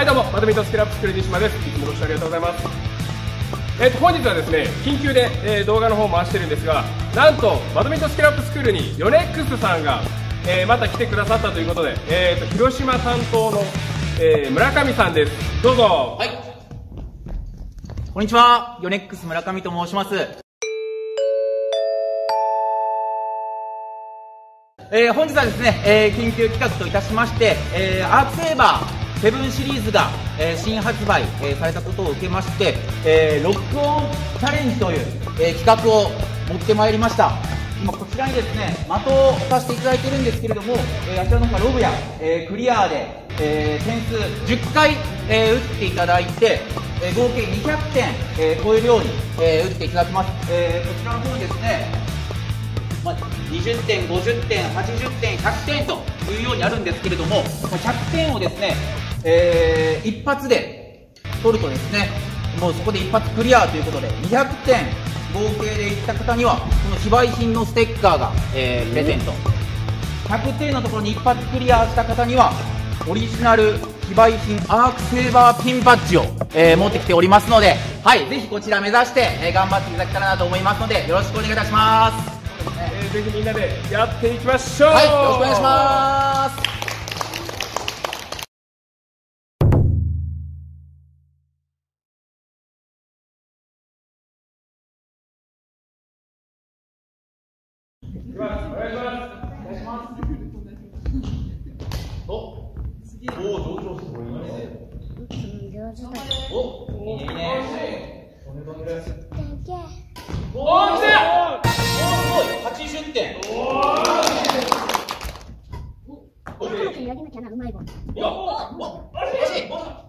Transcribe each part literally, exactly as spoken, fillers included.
はいどうも、バドミントンスキルアップスクール西島です。いつもご視聴ありがとうございます。えーと本日はですね、緊急で、えー動画の方を回してるんですが、なんとバドミントンスキルアップスクールにヨネックスさんが、えーまた来てくださったということで、えーと広島担当の、えー村上さんです。どうぞ。 はい。こんにちは、ヨネックス村上と申します。えー、本日はですね、えー、緊急企画といたしまして、えー、アークセーバーセブンシリーズが、えー、新発売、えー、されたことを受けまして、えー、ロックオンチャレンジという、えー、企画を持ってまいりました。今こちらにですね、的を置かせていただいているんですけれども、えー、あちらの方がロブや、えー、クリアーで、えー、点数じゅっかい、えー、打っていただいて、えー、合計にひゃくてん、えー、超えるように、えー、打っていただきます。えー、こちらの方にですね、まあ、にじゅってん、ごじゅってん、はちじゅってん、ひゃくてんというようにあるんですけれども、ひゃくてんをですね、えー、一発で取るとですね、もうそこで一発クリアということで、にひゃくてん合計でいった方には、この非売品のステッカーが、えー、プレゼント。ひゃくてんのところに一発クリアした方には、オリジナル非売品アークセーバーピンバッジを、えー、持ってきておりますので、はい、ぜひこちら目指して、えー、頑張っていただけたらなと思いますので、よろしくお願いいたします。 えーぜひみんなでやっていきましょう。 はい、よろしくお願いします。 いきます。お願いします。 お願いします。お、おお、上手すごいね。お、いいねいいね。おめでとうございます。おお、来た。おお、すごい、はちじゅってん。おお。おい。いや、お、惜しい、惜しい。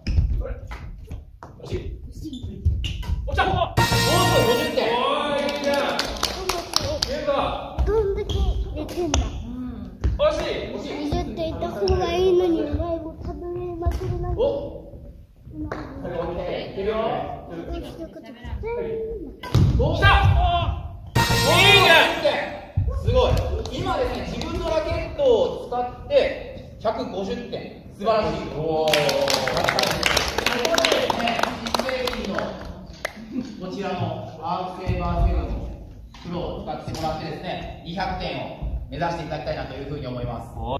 惜しい。おっちゃん。おお、すごい、ごじゅってん。 おーい、いいじゃん。いいぞ。 どんだけ出てんだ。 惜しい。 惜しい。 にじゅっていた方がいいのに、うまい棒食べれまくるなんて。 お。 うまい棒。 いけるよ。 できたこと全お、来た。いいね。すごい。今ですね、自分のラケットを使ってひゃくごじゅってん。素晴らしい。おお。ここでですね、新製品のこちらのアークセーバーセブンのプロを使ってもらってですね、にひゃくてんを目指していただきたいなというふうに思います。お、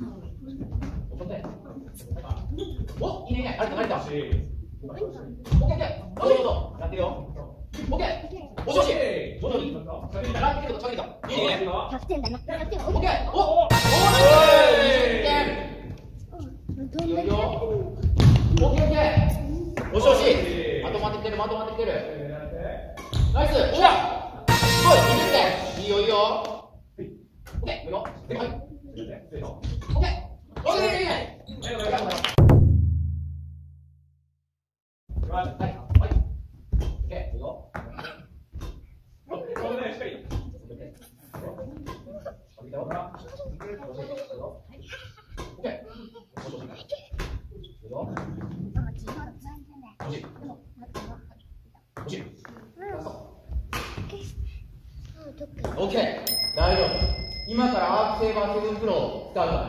いいねいいね。ありがとうありがとう。オッケーオッケー。どうぞどうぞ。やってるよ。オッケー。おしおし。徐々に。ラケット近づいた。いいね。 ひゃくてんだな。ひゃくてん。 オッケー。おお。おお。にじゅってん。いいよいいよ。オッケーオッケー。おしおし。まとまってきてるまとまってきてる。ナイス。おら。すごい。にじゅってん。いいよいいよ。オッケー。いいよ。はい。オッケー。オッケーいいね。はい、はい、オッケー、いいよ。オッケー、しっかり。オッケー。オッケー。オッケー。大丈夫。今からアークセーバーセブンプロを使うから。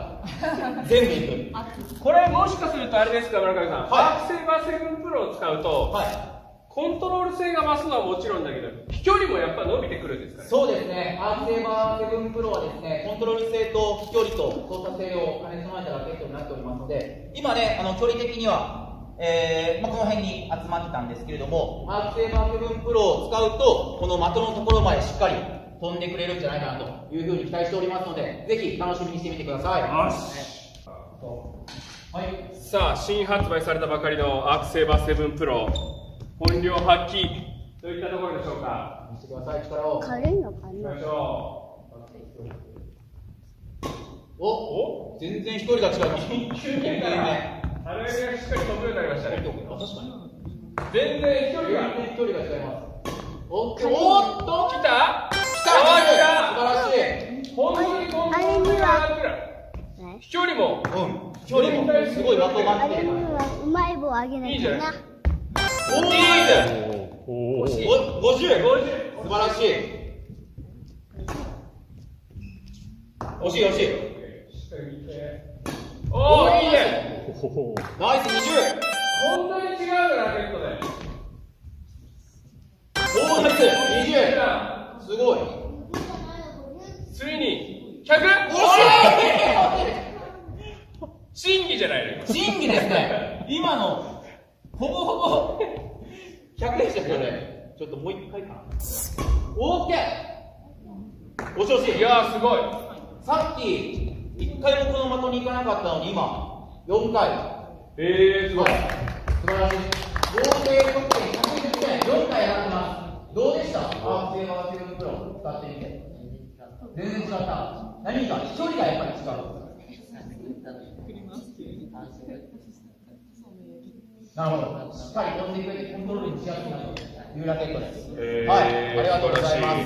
全部いく。 これもしかするとあれですか、村上さん。 はいアークセーバーセブンプロを使うと、 はい。 コントロール性が増すのはもちろんだけど、飛距離もやっぱ伸びてくるんですかね。 そうですね。アークセーバーセブンプロはですね、コントロール性と飛距離と操作性を兼ね備えたラケットになっておりますので、今ね、あの距離的には、えーまあ、この辺に集まってたんですけれども、アークセーバーセブンプロを使うと、この的のところまでしっかり飛んでくれるんじゃないかなというふうに期待しておりますので、ぜひ楽しみにしてみてください。 よし。 はい。 さあ、新発売されたばかりのアークセーバーセブンプロ、本領発揮といったところでしょうか。 見せてください、力を。 軽いのか行きまな。 しょおお、全然飛距離が違います。 う。きゅうけんからあれがしっかり飛ぶようになりましたね。 確かに。 全然飛距離が。 全然距離が違います。おっと、おっと、 来た来た。 おー来た。 素晴らしい。 本当にコントロール性が上がってくる。飛距離も。 うん。距離もすごいまとまあってる。 れにはうまい棒あげないとな。 おー、いいね。 お惜しい。ごじゅう。素晴らしい。惜しい惜しい。 おー、いいね。 ナイスにじゅう。 本当に違うのラケットで。 おお、ナイスにじゅう。すごい。 ついにひゃく。審議じゃないの。 審議ですね。今のほぼほぼひゃくでしたよね。ちょっともう一回かな。オーケー。お調子。 いやーすごい。 さっきいっかいもこの的に行かなかったのに今よんかい。 えーすごい。 はい、素晴らしい。合計得点ひゃくじゅってん、よんかい上がってます。どうでした？アークセーバーセブンプロ使ってみて。全然違った。何か飛距離がやっぱり違う。なるほど。しっかり飛んでくれてコントロールにしやすいなというラケットです。 えー、 はい、ありがとうございます。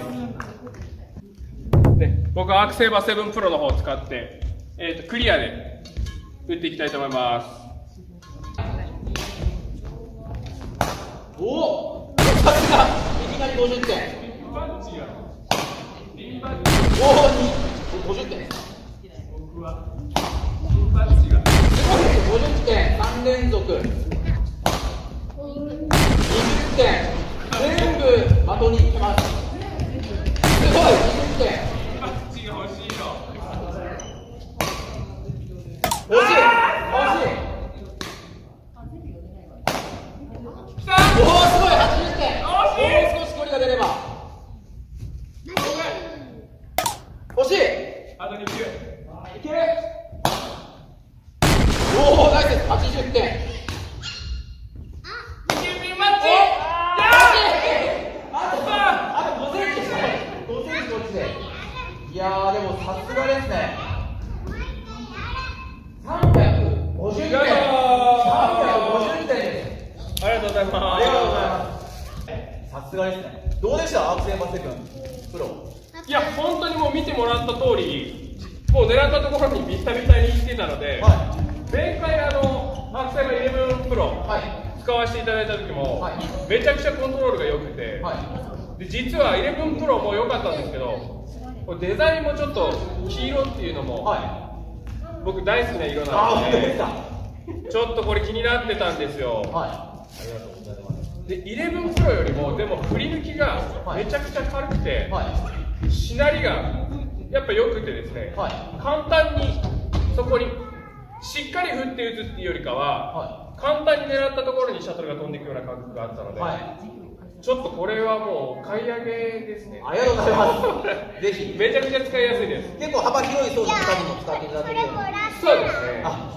ね、僕はアークセーバーセブンプロの方を使って、えーと、クリアで打っていきたいと思います。 おお、さすがいきなりごじゅってん。おお、ごじゅってん。 僕はバッチがごじゅってん、さん連続。にじゅってん、全部的に行きます。すごい、にじゅってん。 バッチが欲しいの。 惜しい、惜しい。 きた。 おお、すごい、はちじゅってん。 惜しい。 もう少し距離が出れば。惜しい。 あとに球。 いける。おお、ナイスです。はちじゅってん。 イケメンマッチ。 あと、あとごセンチですね。ごセンチこっちで。いやー、でもさすがですね。さんびゃくごじゅってん。さんびゃくごじゅってんです。 ありがとうございます。 ありがとうございます。さすがですね。どうでしたアークセーバーセブンプロ。 いや、本当にもう見てもらった通り、もう狙ったところにビッタビタに行ってたので、 は前回あの、アークセーバーイレブンプロ、 はい。 使わせていただいた時も、 はいめちゃくちゃコントロールが良くて、 はで実はイレブンプロも良かったんですけど、これデザインもちょっと黄色っていうのい。 も、 は僕大好きな色い。あ、 なので、 本当ですか。 ちょっとこれ気になってたんですよ。 はい。ありがとうございます。 で、イレブンプロよりも、でも振り抜きがめちゃくちゃ軽くて、 はしなりがやっぱ良くてですね、 はい簡単にそこにしっかり振って打つっていうよりかは、 は簡単に狙ったところにシャトルが飛んでいくような感覚があったので、 はい。 ちょっとこれはもうお買い上げですね。 ありがとうございます。ぜひ。 めちゃくちゃ使いやすいです。 結構幅広い装置の方にも使っていただけるように。 そうですね。 あ、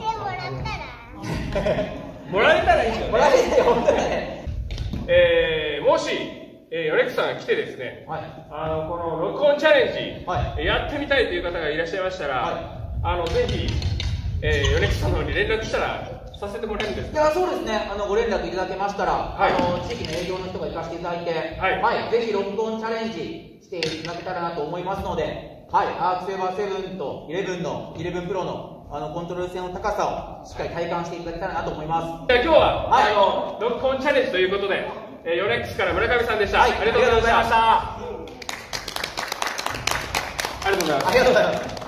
もらえたらいいですよもらね。 えて本当だね。 えー、もし、えー、ヨネックスさんが来てですね、 はい。 あのこの録音チャレンジ、 はいえーやってみたいという方がいらっしゃいましたら、 はいあのぜひ、えー、ヨネックスさんの方に連絡したらさせてもらえるんですか？ いや、そうですね。あのご連絡いただけましたら、 はいあの地域の営業の人が行かせていただいて、 はいぜひ録音チャレンジしていただけたらなと思いますので、はい。アークセーバーセブンとイレブンのイレブンプロのあのコントロール性の高さをしっかり体感していただけたらなと思います。 じゃあ今日は、 はいあの録音チャレンジということで、えー、ヨネックスから村上さんでした。 はい。 ありがとうございました。 あありがとうございます。 りがとうございます。